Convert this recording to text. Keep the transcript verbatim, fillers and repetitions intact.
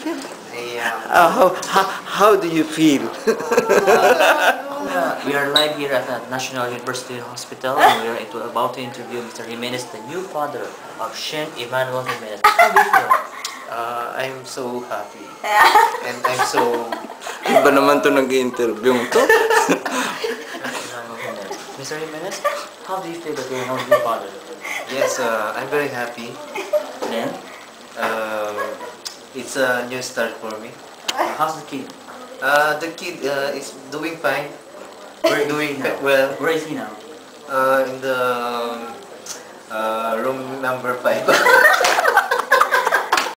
Yeah. Uh, how, how, how do you feel? Uh, we are live here at the National University Hospital and we are into, about to interview Mister Jimenez, the new father of Shin Emmanuel Jimenez. How do you feel? Uh, I'm so happy. And I'm so... Iba naman to nag-interview to. Mister Jimenez, how do you feel that you're now new father? Yes, uh, I'm very happy. Then, Uh, it's a new start for me. uh, how's the kid? Uh, the kid uh, is doing fine. We're doing now? well. Where is he now? Uh, in the uh, room number five.